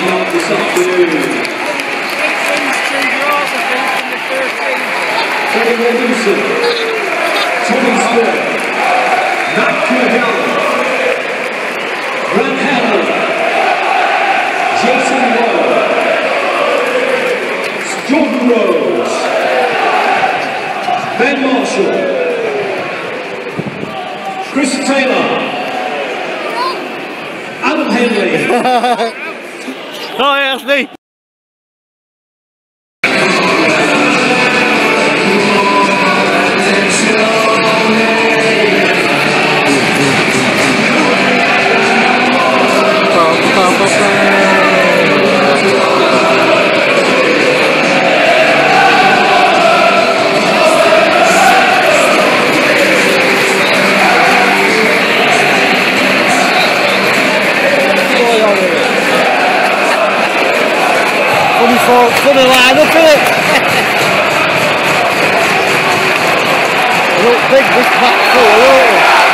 up this afternoon. Teddy Wilson, Tommy Stewart, Matt Cahell, Grant Hanlon, Jason Lowe, Jordan Rose, Ben Marshall, Chris Taylor, Adam Henley. Oh, yeah, that's me. Funny line up, innit? Look big, this back four, look.